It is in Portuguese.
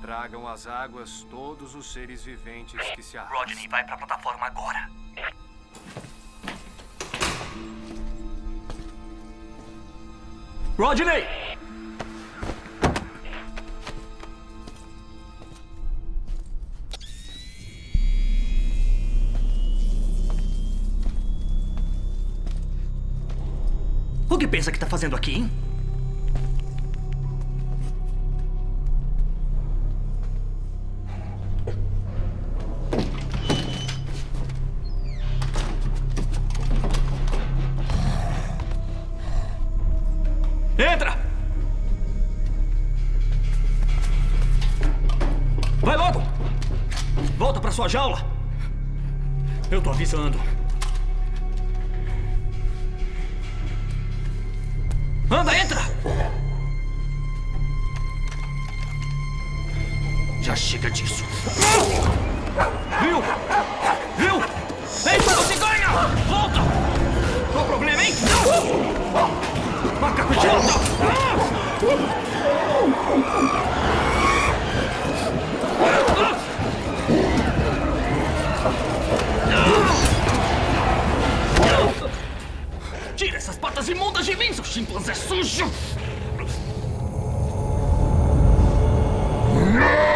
Tragam às águas todos os seres viventes que se arrastam. Rodney, vai pra plataforma agora. Rodney! O que pensa que tá fazendo aqui, hein? Entra! Vai logo! Volta pra sua jaula! Eu tô avisando. Anda, entra! Já chega disso. Viu? Viu? Eita, você ganha! Volta! Qual o problema, hein? Macaco idiota! Tira essas patas imundas de mim, seu chimpanzé sujo!